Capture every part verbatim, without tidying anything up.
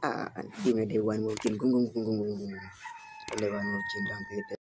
Ah, di me day one mungkin gung gung gung gung gung gung. Day one mungkin dan kita.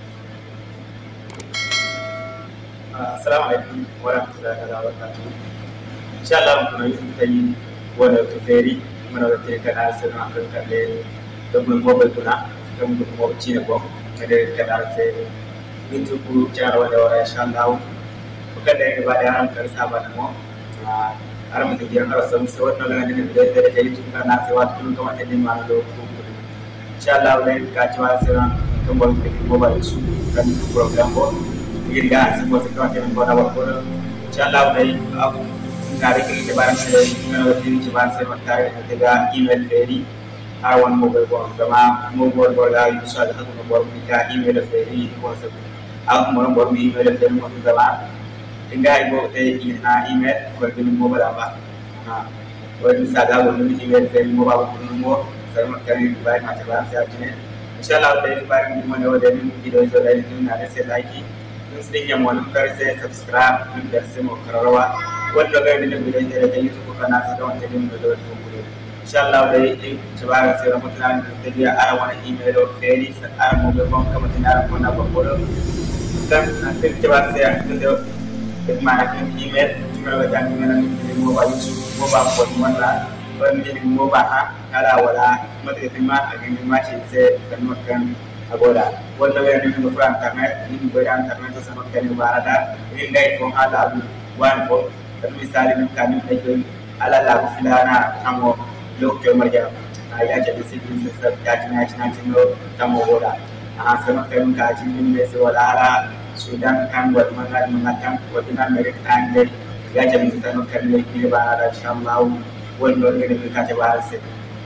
Assalamualaikum warahmatullahi wabarakatuh. Inshallah mun yi tayi wala to feri mun da te kana sana kan kalle da mun mo bai kuna kan mun mo ci ne ko kada kana sai mintu ku cara wala wala inshallah ko kada ne ba da an kar saba da mo har mun ji har san sai wannan ganin da da da yi tun kana sai wato kun kuma tadin ma do ko inshallah dai ka ci wa sai kan mo ko ba su kan program ko Irga semua sesuatu yang kau dapat pun, insyaAllah dari aku cari ke cebaran saya, dengan waktu cebaran saya mencari tiga email ferry, awan mobile phone sama mobile bola itu salah satu nomor tiga email ferry itu konsep. Aku mau nomor email ferry mau sama, tinggal ibu teh email bagi mobile apa, nah, bagi sahaja bagi email ferry mobile phone nomor saya mencari baik macam mana saya jenis, insyaAllah dari baik di mana dari video itu dari itu nanti saya lagi. Muslim yang mau nukar saya subscribe dan semua karawa wanda ga da video da da YouTube kana sa da wanda din da da kuma inshallah dai in cewa sai ran mutane da da ara wani email o feri sa ara mo be bon kama tinara ko na ba ko dan nanti cewa sai da da da mana kan email kuma ga dan email ni mo ba YouTube mo ba ko wanda ban ni mo ba ha kala wala mata ma a ganin ma ce sai kan makan agoda wanda ga ni mo fran internet ni mo ya internet sama kan barada ni ngai ko hada abu wan ko kan misali min kan ni ko ala la fulana tamo lokto marja ya ce bisi bin sa ya ci na ci na ci no tamo goda a sama kan ka ci min ne sai wala ala sudan kan wa magal mangatan ko dinan mere kan ne ya ce min sama kan ne ki barada inshallah wanda ga ni ka ce ba sai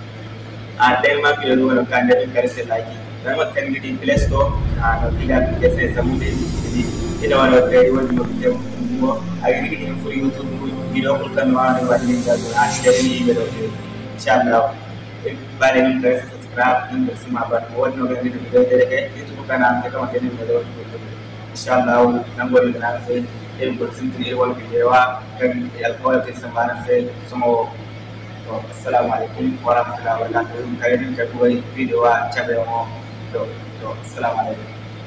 a dai ma bi no kan ne kar sai lagi dan makan di Play Store nah tidak biasa sampai jadi tidak ada dari wajib kita semua hari ini info YouTube video kan mana wajib kita asal ini video insyaAllah balik kita subscribe dan bersama buat novel ini video dari itu bukan nanti kamu jadi video insyaAllah nambah dengan saya yang bersentri awal video kan alkohol kesembaran saya semua Assalamualaikum warahmatullahi wabarakatuh kali ini kita buat video cabai mau Tuh, tuh, assalamualaikum.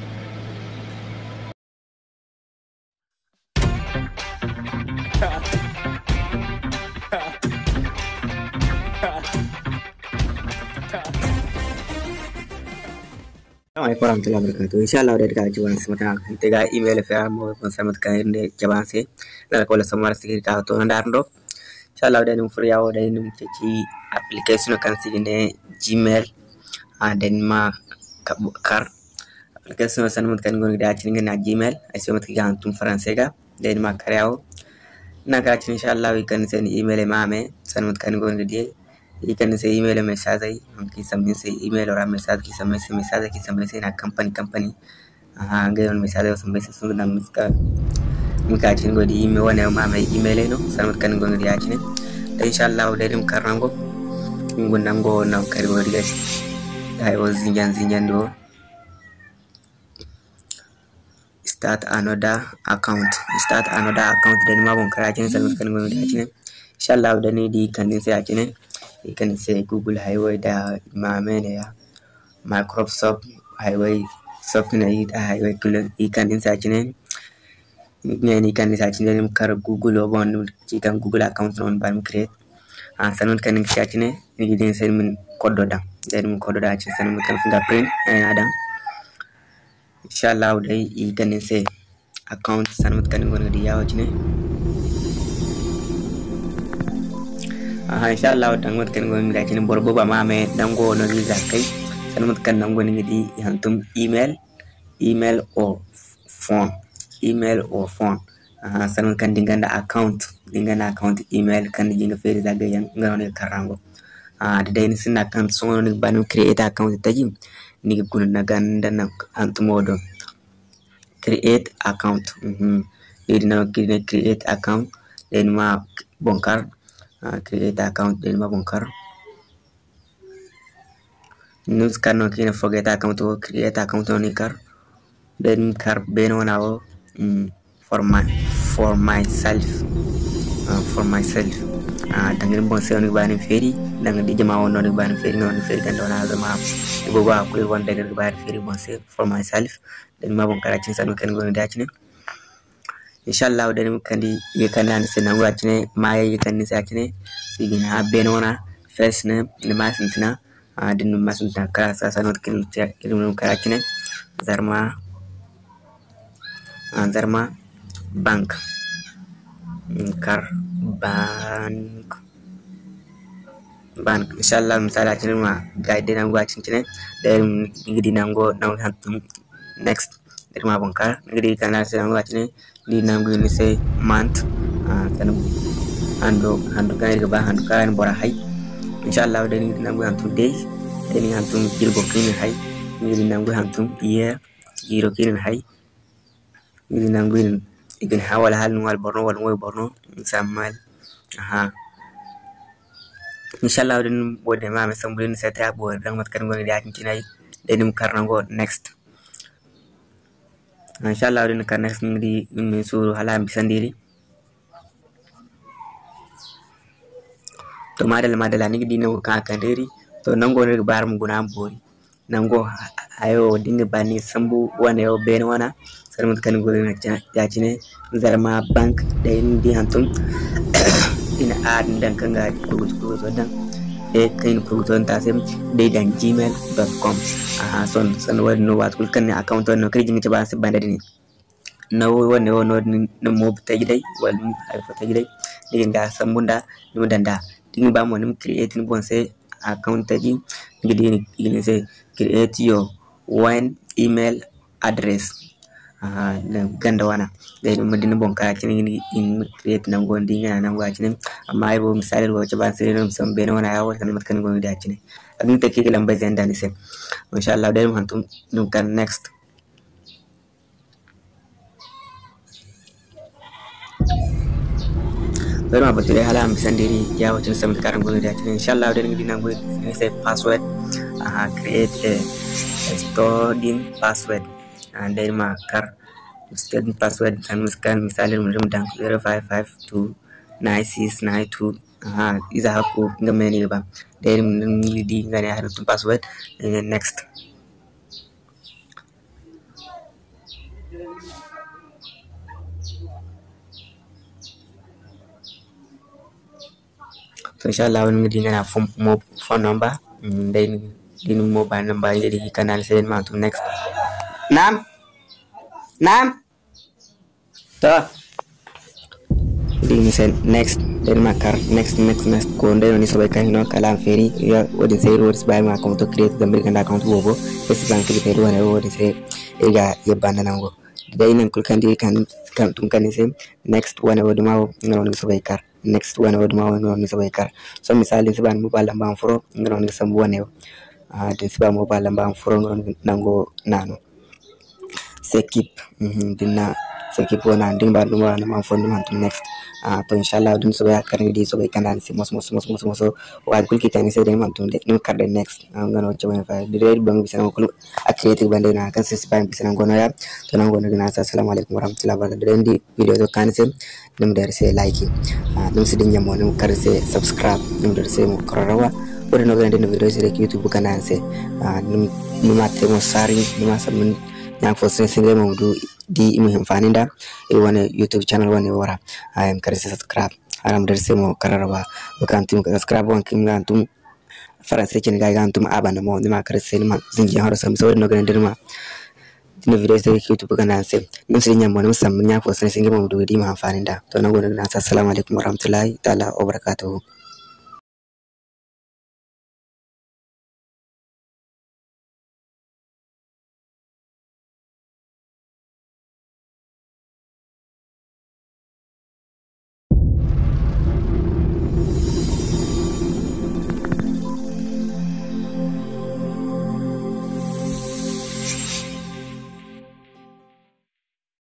Assalamualaikum warahmatullahi wabarakatuh. Inshallah dari kajuan semata tiga email fa mo konsamat kain de jabanse la ko la samar sikir ka to ndarndo. Inshallah dari mfur yawo dari num ci application kan sigine Gmail and then ma kar application sanamut kan gon da ci ngena Gmail ay somat ki gantum français ga den ma karyaw naga ci inshallah wi kan sen email mame sanamut kan gon di yi kan sen email message ay ki samni sen email ora message ki samni sen message ki samni sen na company company aha ngon message o samni sen na miska muka ci ngo di email wana mame email no sanamut kan gon di ci ne inshallah dem karango ngon nango na kargo di I was zinjan zinjan do start another account start another account dan ma bon karajin salman kan gon da cine inshallah da ne di kan sai a cine kan sai Google Highway da mame ne ya Microsoft Highway software yi da Highway kullu kan sai a cine ne ni kan sai a cine ne kar Google bon ci kan Google account non ban create a salman kan sai a cine ni din sai min kodo da dan mun kodo da ci sanin kan fingerprint eh adam inshallah dai i ganin sai account sanin kan gon da yawo ci ne ah inshallah dan mun kan gon da ci ne borbo ba ma me dan go no ni zakai sanin kan nan gon ni di hantum email email or phone email or phone ah sanin kan dinganda account dinganda account email kan dinga fere zaga yan ngano ne karango ah da dai sina kan sono ni banu create account tajim ni gunu naganda na antmodo create account mhm ni na create account then ma bonkar uh, create account then ma bonkar news kan no kina forget account to create account on kar then kar beno na o mm, for my for myself uh, for myself dangin bon se on bani feri dang di jama on on bani feri non feri kan don azama ibo ba ko won dangin bani feri bon se for myself dan ma bon kala cin sanu kan gon da cin inshallah dan kan di ye kan nan se nan wa cin ma ye kan ni sa cin sigina benona first name ni ma sintina din ma sintina kala sa sanot kin ilmu kala cin zarma zarma bank kar bank bank inshallah misala cin ma guide nan wa cin cin da ngidi nango nan hantum next dirma bankar ngidi kana se nan wa cin di nango ni se month kan ando ando gair ga ba ando kan bora hay inshallah da ngidi nango hantum day ni hantum jirgo kin hay ngidi nango hantum year jiro kin hay ngidi nango igin hawal hal wal borno wal moy borno samal aha inshallah den bode ma me sambulin seta bo dang mat kan ngoni daati cinay denim karnango next inshallah den kan next ngidi mi suru halam bisandiri to madal madala ni dino ka kandiri to nango ne bar mu guna bori nango ayo dinga bani sambu wana yo ben wana sarmat kan ngoni ya cine zarma bank da indi hantum ina ad dan kanga kugut kugut dan e kain kugut ta sem de dan gmail dot com aha son son wad no wat kul kan account no kay jingi ba se banda dini no wonne wono no mob tajidai wal ay fa tajidai diga ga sambunda dum danda dingi ba mo nim create ni bon se account taji ngidi ni se create your one email address ah ganda wana dai dum dina bon ka cin ni in create nan gondi ngana nan wa cin amma ai bo misali ro ce ba sai rum san be wana yawo kan mat kan gondi da cin abin take kilan bai zan da ni sai insha Allah dai mun hantum dum kan next Baru apa tu halam sendiri ya wacin sam karam gondi da cin insha Allah dai ngi nan gondi ni sai password ah create a storing password and then marker state password and scan misalnya mudah dan zero five five two nine six nine two ah isa aku ngameni ba dari di ngane harus password and then next so inshallah wani ngidi ngana phone number then di mobile number ini di kanal saya mantu next Nam, Nam, tuh, ini saya next dari makar next next next konde ini sebaiknya no kalam feri ya wadin saya ruwar sebaik mak untuk create gambar kanda account bobo esi bank di peru ane wadin saya ega ya banda nango dari ini kulkan di kan kan tungkan ini next one wadin mau ngelon sebaikar next one wadin mau ngelon sebaikar so misalnya sebaik mobile lambang furo ngelon sembuhan ya ah dan sebaik mobile lambang furo ngelon nango nano sekip dinna sekip wana nding ba dum wana ma fondu man next ah to inshallah dum so ya karni di so be kanan si mos mos mos mos mos wa kul kitani se de man tum de no karde next ngano chama fa de re bang bisa ko akreative bande na kan se spam bisa ngono ya to nan ngono gina assalamu alaikum warahmatullahi wabarakatuh di video to kan se dum der se like ah dum se dinya mo dum kar se subscribe dum der se mo korrawa ore no gande no video se youtube kanan se ah dum ma te mo sari dum ma samun yang fosin single mawdu di muhim faninda e wana YouTube channel wana wara ayam kare subscribe aram der semo kararwa wakantum subscribe wankim gantum faranse chen ga gantum abana mo ma kare selma zinji haro sam so no gan derma dina video se YouTube kana se nim se nyam mo sam nya fosin single mawdu di ma faninda to na gona na assalamu alaikum warahmatullahi taala wabarakatuh